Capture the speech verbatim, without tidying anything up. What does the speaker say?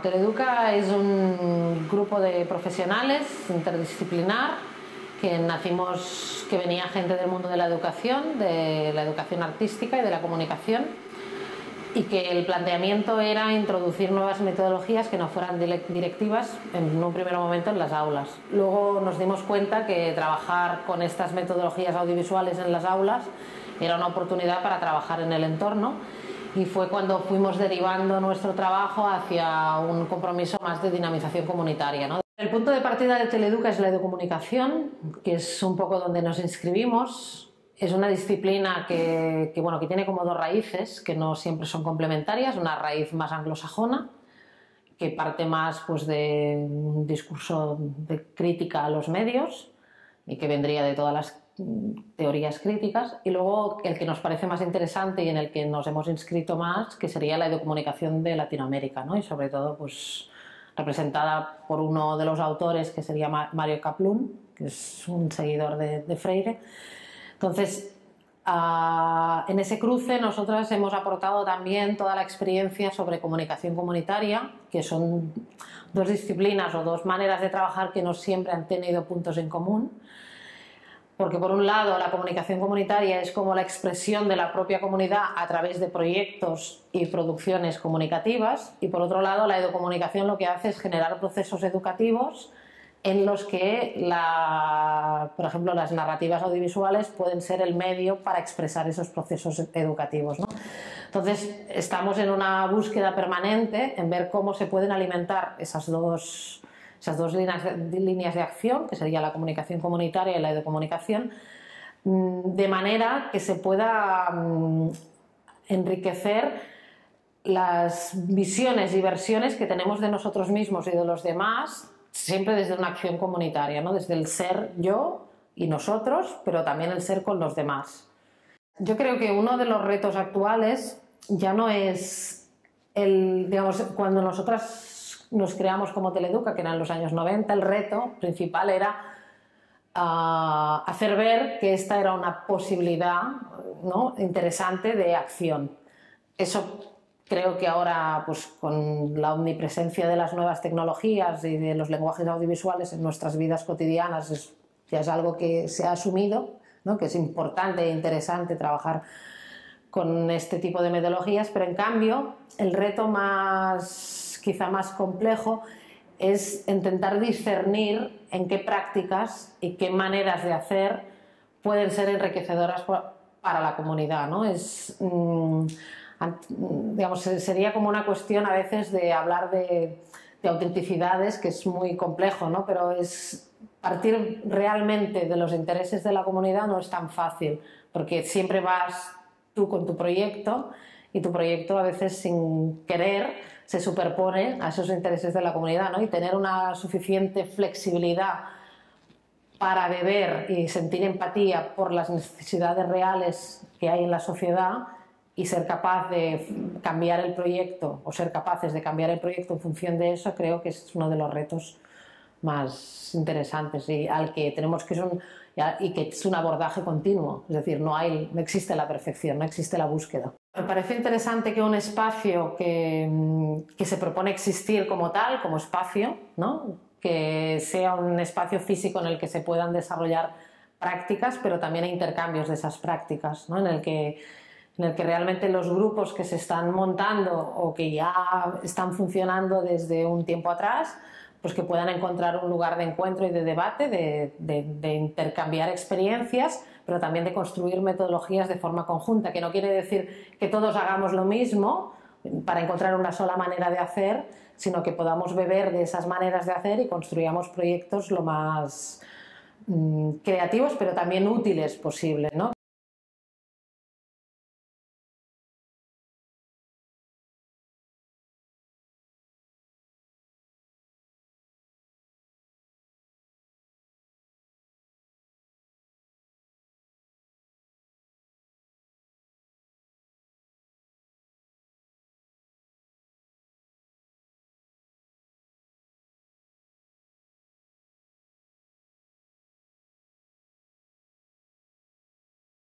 Teleduca es un grupo de profesionales interdisciplinar que nacimos, que venía gente del mundo de la educación, de la educación artística y de la comunicación, y que el planteamiento era introducir nuevas metodologías que no fueran directivas en un primer momento en las aulas. Luego nos dimos cuenta que trabajar con estas metodologías audiovisuales en las aulas era una oportunidad para trabajar en el entorno, y fue cuando fuimos derivando nuestro trabajo hacia un compromiso más de dinamización comunitaria, ¿no? El punto de partida de Teleduca es la educomunicación, que es un poco donde nos inscribimos. Es una disciplina que, que, bueno, que tiene como dos raíces, que no siempre son complementarias. Una raíz más anglosajona, que parte más pues, de un discurso de crítica a los medios y que vendría de todas las teorías críticas, y luego el que nos parece más interesante y en el que nos hemos inscrito más, que sería la educomunicación de Latinoamérica, ¿no? Y sobre todo pues, representada por uno de los autores, que sería Mario Kaplún, que es un seguidor de, de Freire. Entonces, uh, en ese cruce nosotras hemos aportado también toda la experiencia sobre comunicación comunitaria, que son dos disciplinas o dos maneras de trabajar que no siempre han tenido puntos en común. Porque por un lado la comunicación comunitaria es como la expresión de la propia comunidad a través de proyectos y producciones comunicativas, y por otro lado la educomunicación lo que hace es generar procesos educativos en los que, la, por ejemplo, las narrativas audiovisuales pueden ser el medio para expresar esos procesos educativos, ¿no? Entonces estamos en una búsqueda permanente en ver cómo se pueden alimentar esas dos esas dos líneas de, líneas de acción, que sería la comunicación comunitaria y la educomunicación, de manera que se pueda um, enriquecer las visiones y versiones que tenemos de nosotros mismos y de los demás, siempre desde una acción comunitaria, ¿no? Desde el ser yo y nosotros, pero también el ser con los demás. Yo creo que uno de los retos actuales ya no es el, digamos, cuando nosotras nos creamos como Teleduca, que eran los años noventa, el reto principal era uh, hacer ver que esta era una posibilidad, ¿no?, interesante de acción. Eso creo que ahora, pues, con la omnipresencia de las nuevas tecnologías y de los lenguajes audiovisuales en nuestras vidas cotidianas, es, ya es algo que se ha asumido, ¿no?, que es importante e interesante trabajar con este tipo de metodologías, pero en cambio el reto más quizá más complejo es intentar discernir en qué prácticas y qué maneras de hacer pueden ser enriquecedoras para la comunidad, ¿no? Es, digamos, sería como una cuestión a veces de hablar de, de autenticidades, que es muy complejo, ¿no? Pero es partir realmente de los intereses de la comunidad no es tan fácil, porque siempre vas tú con tu proyecto, y tu proyecto a veces sin querer se superpone a esos intereses de la comunidad, ¿no? Y tener una suficiente flexibilidad para beber y sentir empatía por las necesidades reales que hay en la sociedad y ser capaz de cambiar el proyecto, o ser capaces de cambiar el proyecto en función de eso, creo que es uno de los retos más interesantes y al que tenemos que es un, y que es un abordaje continuo, es decir, no hay, no existe la perfección, no existe la búsqueda. Me parece interesante que un espacio que, que se propone existir como tal, como espacio, ¿no?, que sea un espacio físico en el que se puedan desarrollar prácticas, pero también intercambios de esas prácticas, ¿no?, en el que, en el que realmente los grupos que se están montando o que ya están funcionando desde un tiempo atrás, pues que puedan encontrar un lugar de encuentro y de debate, de, de, de intercambiar experiencias, pero también de construir metodologías de forma conjunta, que no quiere decir que todos hagamos lo mismo para encontrar una sola manera de hacer, sino que podamos beber de esas maneras de hacer y construyamos proyectos lo más mmm, creativos, pero también útiles posible, ¿no?